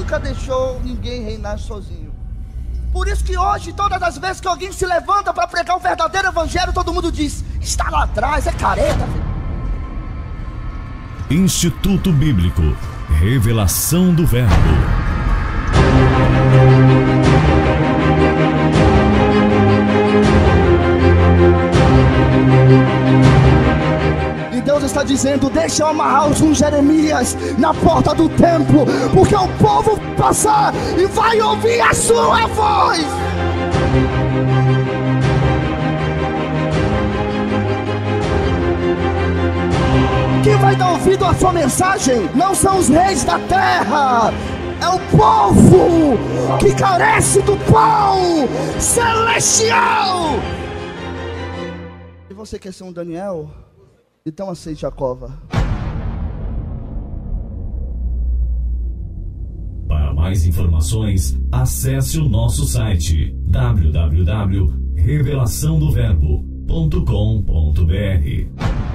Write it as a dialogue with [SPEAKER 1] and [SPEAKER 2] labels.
[SPEAKER 1] nunca deixou ninguém reinar sozinho. Por isso que hoje, todas as vezes que alguém se levanta para pregar o verdadeiro evangelho, todo mundo diz: está lá atrás, é careta.
[SPEAKER 2] Instituto Bíblico, Revelação do Verbo.
[SPEAKER 1] E Deus está dizendo: deixa eu amarrar um Jeremias na porta do templo, porque o povo vai passar e vai ouvir a sua voz. Quem vai dar ouvido à sua mensagem não são os reis da terra, é o povo que carece do pão celestial. E você quer ser um Daniel? Então aceite a cova.
[SPEAKER 2] Para mais informações, acesse o nosso site www.revelaçãodoverbo.com.br.